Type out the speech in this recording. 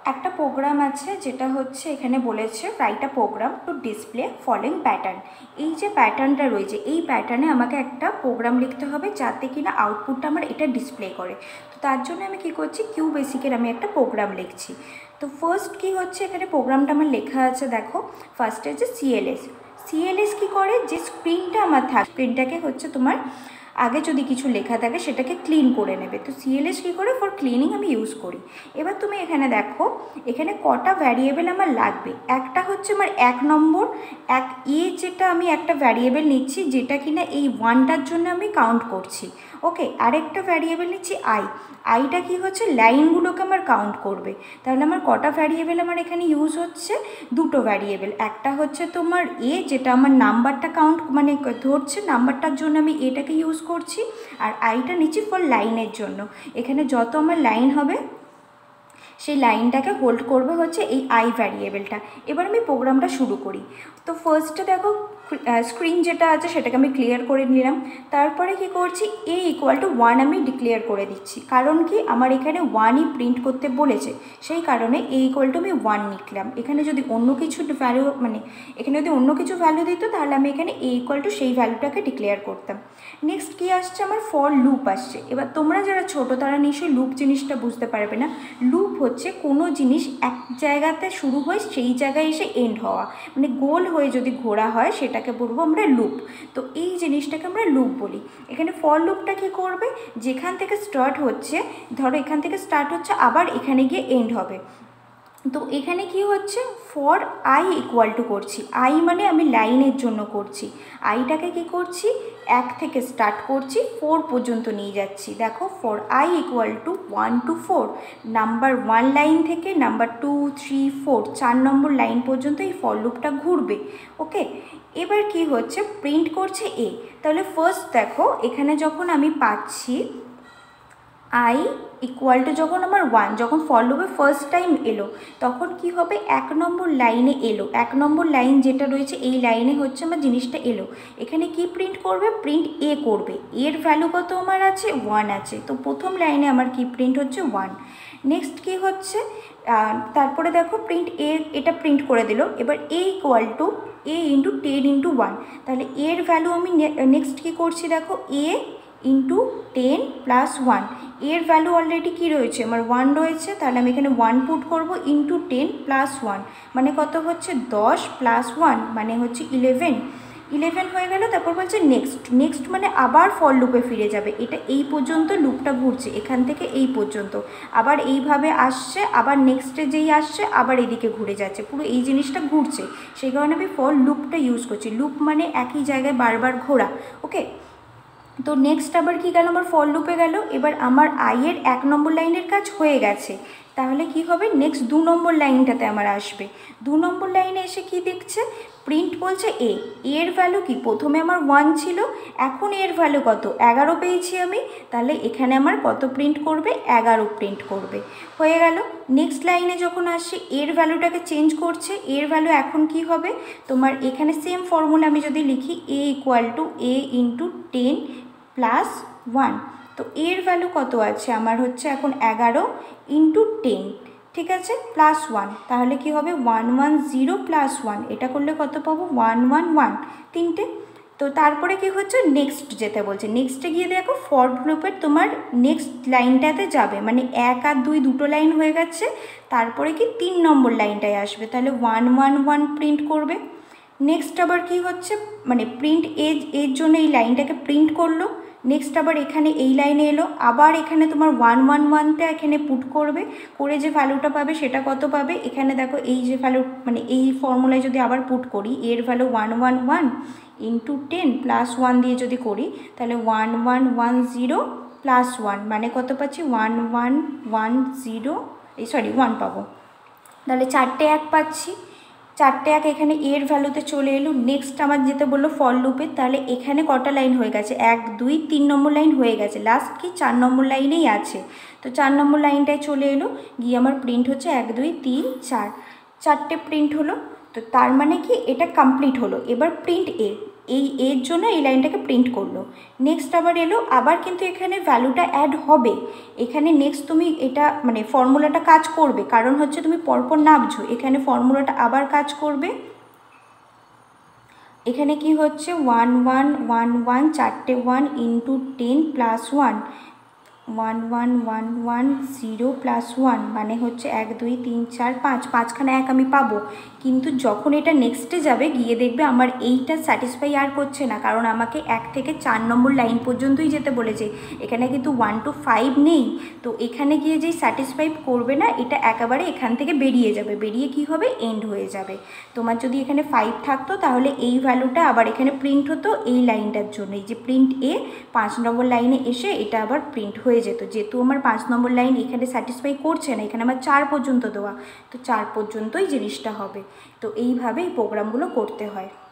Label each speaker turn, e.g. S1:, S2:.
S1: একটা প্রোগ্রাম আছে যেটা হচ্ছে এখানে বলেছে write a program to display following pattern. এই যে প্যাটার্নটা রয়েছে এই প্যাটার্নে আমাকে একটা প্রোগ্রাম লিখতে হবে যাতে কিনা আউটপুটটা আমার এটা ডিসপ্লে করে। তো তার জন্য আমি কি করছি, কিউ বেসিকের আমি একটা প্রোগ্রাম লিখছি। তো ফার্স্ট কি হচ্ছে, এখানে প্রোগ্রামটা আমার লেখা আছে, দেখো ফার্স্টে যে সিএলএস কি করে, যে স্ক্রিনটা আমার থাকে স্ক্রিনটাকে হচ্ছে তোমার আগে যদি কিছু লেখা থাকে সেটাকে ক্লিন করে নেবে। তো সিএলএস কী করে, ফর ক্লিনিং আমি ইউজ করি। এবার তুমি এখানে দেখো এখানে কটা ভ্যারিয়েবল আমার লাগবে। একটা হচ্ছে আমার 1 নম্বর যেটা আমি একটা ভ্যারিয়েবল নিচ্ছি যেটা কিনা এই 1টার জন্য আমি কাউন্ট করছি। ওকে, আরেকটা ভ্যারিয়েবল নিচ্ছি আইটা কি হচ্ছে লাইনগুলোকে আমার কাউন্ট করবে। তাহলে আমার কটা ভ্যারিয়েবল আমার এখানে ইউজ হচ্ছে, দুটো ভ্যারিয়েবল। একটা হচ্ছে তোমার যেটা আমার নাম্বারটা কাউন্ট মানে ধরছে, নাম্বারটার জন্য আমি এটাকে ইউজ করছি। আর আইটা নিচ্ছি ফর লাইনের জন্য। এখানে যত আমার লাইন হবে সেই লাইনটাকে হোল্ড করবে হচ্ছে এই আই ভ্যারিয়েবলটা। এবার আমি প্রোগ্রামটা শুরু করি। তো ফার্স্টে দেখো স্ক্রিন যেটা আছে সেটাকে আমি ক্লিয়ার করে নিলাম। তারপরে কি করছি, A=1 আমি ডিক্লেয়ার করে দিচ্ছি। কারণ কি, আমার এখানে 1ই প্রিন্ট করতে বলেছে, সেই কারণে A= আমি 1 লিখলাম। এখানে যদি অন্য কিছু ভ্যালু এখানে যদি অন্য কিছু ভ্যালু দিত তাহলে আমি এখানে A= সেই ভ্যালুটাকে ডিক্লেয়ার করতাম। নেক্সট কি আসছে, আমার ফর লুপ আসছে। এবার তোমরা যারা ছোটো তারা নিশ্চয়ই লুপ জিনিসটা বুঝতে পারবে না। লুপ হচ্ছে কোনো জিনিস এক জায়গাতে শুরু হয় সেই জায়গায় এসে এন্ড হওয়া, মানে গোল হয়ে যদি ঘোরা হয় সেটাকে বলবো আমরা লুপ। তো এই জিনিসটাকে আমরা লুপ বলি। এখানে ফর লুপটা কী করবে, যেখান থেকে স্টার্ট হচ্ছে, ধরো এখান থেকে স্টার্ট হচ্ছে আবার এখানে গিয়ে এন্ড হবে। তো এখানে কি হচ্ছে, ফর i= করছি, আই মানে আমি লাইনের জন্য করছি। আইটাকে কি করছি, 1 থেকে স্টার্ট করছি 4 পর্যন্ত নিয়ে যাচ্ছি। দেখো for i=1 to 4, number 1 line থেকে নাম্বার 2, 3, 4 4 নম্বর লাইন পর্যন্ত এই ফর লুপটা ঘুরবে। ওকে, এবার কি হচ্ছে, প্রিন্ট করছে এ। তাহলে ফার্স্ট দেখো এখানে যখন আমি পাচ্ছি i= যখন আমার 1, যখন ফর লুপে ফার্স্ট টাইম এলো তখন কি হবে, 1 নম্বর লাইনে এলো। 1 নম্বর লাইন যেটা রয়েছে এই লাইনে হচ্ছে আমার জিনিসটা এলো। এখানে কি প্রিন্ট করবে, প্রিন্ট এ করবে। এর ভ্যালু কত আমার আছে, 1 আছে। তো প্রথম লাইনে আমার কি প্রিন্ট হচ্ছে 1। নেক্সট কি হচ্ছে, তারপরে দেখো প্রিন্ট এ, এটা প্রিন্ট করে দিল। এবার A=10 × 1, তাহলে এর ভ্যালু আমি নেক্সট কি করছি, দেখো A×10 + 1। এর ভ্যালু অলরেডি কী রয়েছে, আমার 1 রয়েছে, তাহলে আমি এখানে 1 পুট করবো, ×10 + 1 মানে কত হচ্ছে, 10 + 1 মানে হচ্ছে 11 হয়ে গেল। তারপর বলছে নেক্সট মানে আবার ফর লুপে ফিরে যাবে। এটা এই পর্যন্ত লুপটা ঘুরছে, এখান থেকে এই পর্যন্ত আবার এইভাবে আসছে, আবার নেক্সটে যেই আসছে আবার এদিকে ঘুরে যাচ্ছে, পুরো এই জিনিসটা ঘুরছে। সেই কারণে আমি ফর লুপটা ইউজ করছি। লুপ মানে একই জায়গায় বারবার ঘোরা। ওকে, তো নেক্সট আবার কি গেল, আমার ফর লুপে গেল। এবার আমার আইয়ের 1 নম্বর লাইনের কাজ হয়ে গেছে, তাহলে কি হবে, নেক্সট 2 নম্বর লাইনটাতে আমার আসবে। 2 নম্বর লাইনে এসে কি দেখছে, প্রিন্ট বলছে এর ভ্যালু কি, প্রথমে আমার 1 ছিল, এখন এর ভ্যালু কত, 11 পেয়েছি আমি। তাহলে এখানে আমার কত প্রিন্ট করবে, 11 প্রিন্ট করবে। হয়ে গেল। নেক্সট লাইনে যখন আসছে এর ভ্যালুটাকে চেঞ্জ করছে। এর ভ্যালু এখন কি হবে, তোমার এখানে সেম ফর্মুলা আমি যদি লিখি A=A×10 + 1, তো এর ভ্যালু কত আছে আমার হচ্ছে এখন 11 × 10, ঠিক আছে, +1। তাহলে কি হবে 110 + 1, এটা করলে কত পাবো, 111, তিনটে। তো তারপরে কি হচ্ছে, নেক্সট যেতে বলছে। নেক্সটে গিয়ে দেখো ফর লুপের তোমার নেক্সট লাইনটাতে যাবে, মানে 1 আর 2 দুটো লাইন হয়ে গেছে। তারপরে কি 3 নম্বর লাইনটায় আসবে, তাহলে 111 প্রিন্ট করবে। নেক্সট আবার কি হচ্ছে, মানে প্রিন্ট এর জন্য এই লাইনটাকে প্রিন্ট করলো। নেক্সট আবার এখানে এই লাইনে এলো, আবার এখানে তোমার 111টা এখানে পুট করবে, করে যে ভ্যালুটা পাবে সেটা কত পাবে, এখানে দেখো এই যে ভ্যালু, মানে এই ফর্মুলায় যদি আবার পুট করি, এর ভ্যালু 111 × 10 + 1 দিয়ে যদি করি, তাহলে 1110 + 1 মানে কত পাচ্ছি, 1 পাবো। তাহলে 4টে 1 পাচ্ছি, 4টে 1 এখানে এর ভ্যালুতে চলে এলো। নেক্সট আমার যেতে বললো ফর লুপে, তাহলে এখানে কটা লাইন হয়ে গেছে, 1 2 3 নম্বর লাইন হয়ে গেছে, লাস্ট কি 4 নম্বর লাইনেই আছে। তো 4 নম্বর লাইনটায় চলে এলো, গিয়ে আমার প্রিন্ট হচ্ছে 1 2 3 4, 4টে প্রিন্ট হলো। তো তার মানে কি এটা কমপ্লিট হলো। এবার প্রিন্ট এ, এর জন্য এই লাইনটাকে প্রিন্ট করলো। নেক্সট আবার এলো, আবার কিন্তু এখানে ভ্যালুটা অ্যাড হবে। এখানে নেক্সট তুমি এটা মানে ফর্মুলাটা কাজ করবে, কারণ হচ্ছে তুমি পরপর নামছো, এখানে ফর্মুলাটা আবার কাজ করবে। এখানে কি হচ্ছে 1 1 1 1 চারটে 1 ইন্টু 10 প্লাস 1 1 1 1 1 0 প্লাস 1 মানে হচ্ছে 1 2 3 4 5, পাঁচখানা 1 আমি পাবো। কিন্তু যখন এটা নেক্সটে যাবে গিয়ে দেখবে আমার এইটা স্যাটিসফাই আর করছে না, কারণ আমাকে 1 থেকে 4 নম্বর লাইন পর্যন্তই যেতে বলেছে, এখানে কিন্তু 1 to 5 নেই। তো এখানে গিয়ে যেই স্যাটিসফাই করবে না, এটা একেবারে এখান থেকে বেরিয়ে যাবে, বেরিয়ে কি হবে এন্ড হয়ে যাবে। তোমার যদি এখানে 5 থাকতো তাহলে এই ভ্যালুটা আবার এখানে প্রিন্ট হতো এই লাইনটার জন্য, এই যে প্রিন্ট এ 5 নম্বর লাইনে এসে এটা আবার প্রিন্ট হয়ে যেত। যেহেতু আমার 5 নম্বর লাইন এখানে স্যাটিসফাই করছে না, এখানে আমার 4 পর্যন্ত দেওয়া, তো 4 পর্যন্তই জিনিসটা হবে। তো এইভাবে এই প্রোগ্রামগুলো করতে হয়।